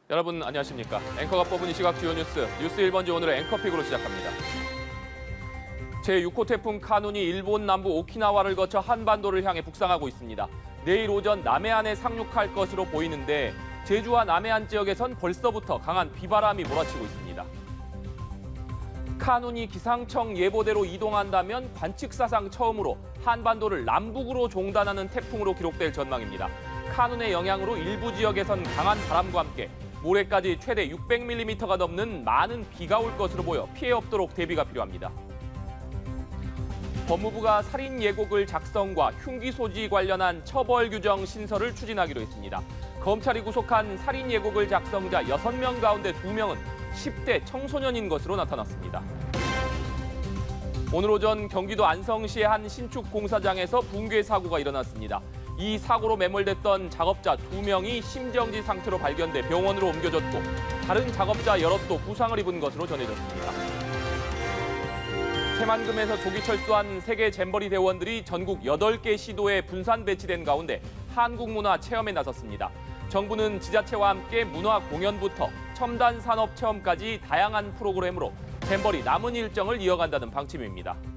여러분 안녕하십니까? 앵커가 뽑은 이 시각 주요 뉴스 1번지 오늘의 앵커픽으로 시작합니다. 제6호 태풍 카눈이 일본 남부 오키나와를 거쳐 한반도를 향해 북상하고 있습니다. 내일 오전 남해안에 상륙할 것으로 보이는데 제주와 남해안 지역에선 벌써부터 강한 비바람이 몰아치고 있습니다. 카눈이 기상청 예보대로 이동한다면 관측 사상 처음으로 한반도를 남북으로 종단하는 태풍으로 기록될 전망입니다. 카눈의 영향으로 일부 지역에선 강한 바람과 함께 모레까지 최대 600mm가 넘는 많은 비가 올 것으로 보여 피해 없도록 대비가 필요합니다. 법무부가 살인 예고글 작성과 흉기 소지 관련한 처벌 규정 신설을 추진하기로 했습니다. 검찰이 구속한 살인 예고글 작성자 6명 가운데 2명은 10대 청소년인 것으로 나타났습니다. 오늘 오전 경기도 안성시의 한 신축 공사장에서 붕괴 사고가 일어났습니다. 이 사고로 매몰됐던 작업자 2명이 심정지 상태로 발견돼 병원으로 옮겨졌고 다른 작업자 여럿도 부상을 입은 것으로 전해졌습니다. 새만금에서 조기 철수한 세계 잼버리 대원들이 전국 8개 시도에 분산 배치된 가운데 한국 문화 체험에 나섰습니다. 정부는 지자체와 함께 문화 공연부터 첨단 산업 체험까지 다양한 프로그램으로 잼버리 남은 일정을 이어간다는 방침입니다.